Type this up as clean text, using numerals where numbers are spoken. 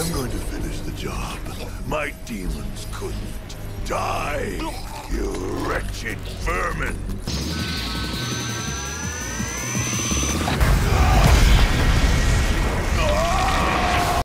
I'm going to finish the job. My demons couldn't. Die, you wretched vermin!